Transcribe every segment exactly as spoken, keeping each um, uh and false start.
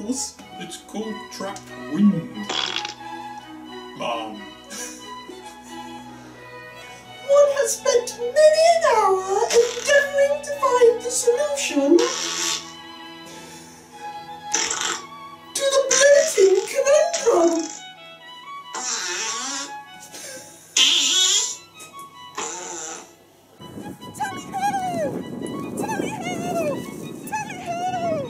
course. It's called trapped wind. Mom. One has spent many an hour endeavouring to find the solution to the Bloating Conundrum. Tell me how! Tell me how! Tell me how!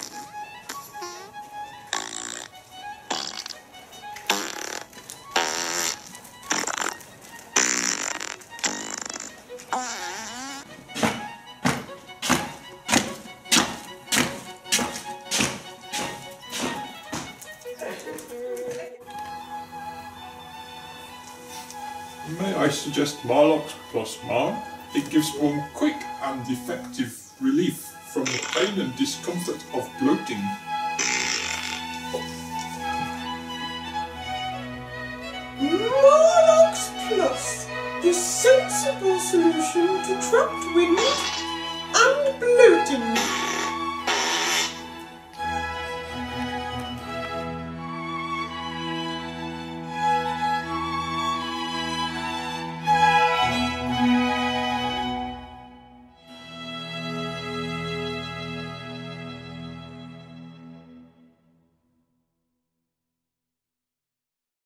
May I suggest Maalox plus Mar? It gives one quick and effective relief from the pain and discomfort of bloating. Maalox Plus, the sensible solution to trapped wind and bloating.